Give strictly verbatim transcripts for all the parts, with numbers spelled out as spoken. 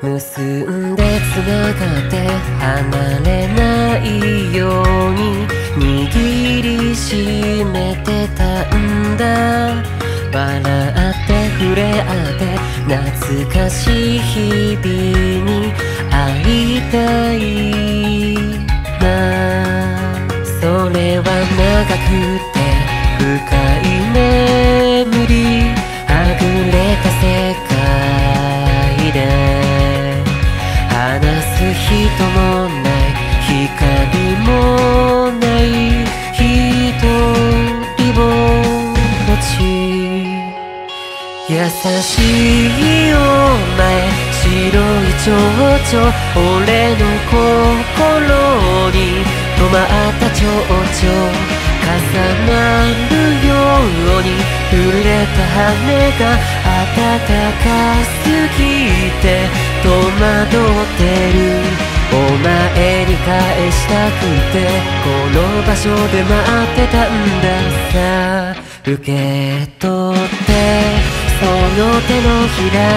結んでつながって離れないように握りしめてたんだ。笑って触れ合って懐かしい日々に会いたいな。それは長くて深い眠りはぐれた世界で話す人もない光もない一人ぼっち。優しいお前白い蝶々俺の心に止まった蝶々重なるように触れた羽が暖かすぎて戸惑ってる。お前に返したくてこの場所で待ってたんだ。さあ受け取ってその手のひら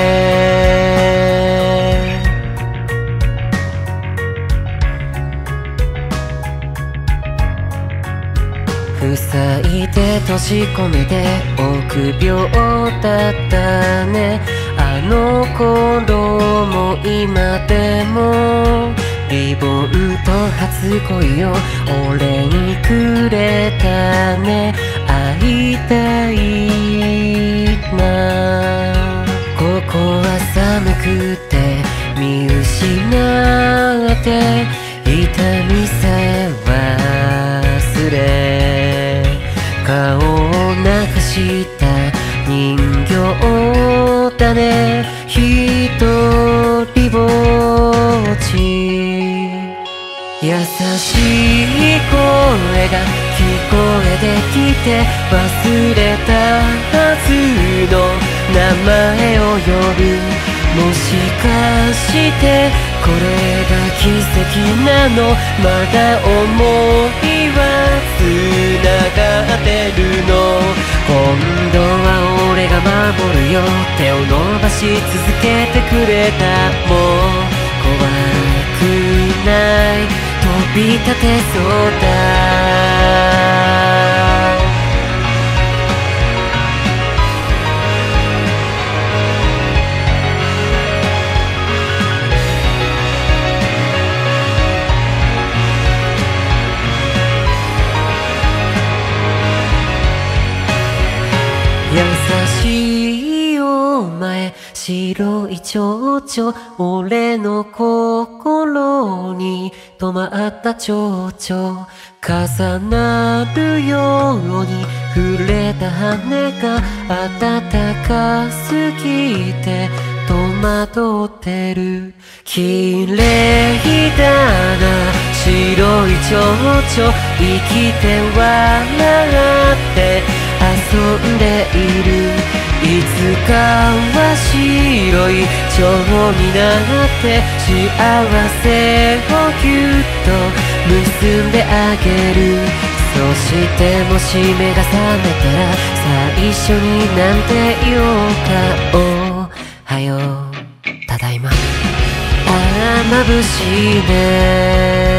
で塞いで閉じ込めて臆病だったね。あの頃も今でもリボンと初恋を俺にくれたね。会いたいな。ここは寒くて見失って痛みさえ忘れ顔をなくした人形だね。一人ぼっち。優しい声が聞こえてきて忘れたはずの名前を呼ぶ。もしかしてこれが奇跡なの。まだ想いはつながってるの。今度は俺が守るよ。手を伸ばし続けてくれた。もう怖くない飛び立てそうだ。優しいお前白い蝶々俺の心に止まった蝶々重なるように触れた羽が暖かすぎて戸惑ってる。綺麗だな白い蝶々生きて笑って遊んでいる。いつかは白い蝶になって幸せをぎゅっと結んであげる。そしてもし目が覚めたら最初になんて言おうか。おはようただいま。ああ眩しいね。